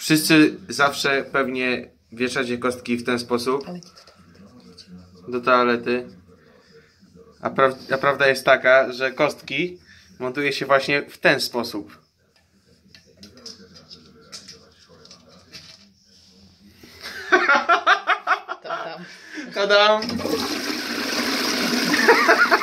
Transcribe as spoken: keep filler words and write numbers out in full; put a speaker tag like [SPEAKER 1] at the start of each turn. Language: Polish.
[SPEAKER 1] Wszyscy zawsze pewnie wieszacie kostki w ten sposób. Do toalety. A, pra a prawda jest taka, że kostki montuje się właśnie w ten sposób.
[SPEAKER 2] Tadam.
[SPEAKER 1] Tadam!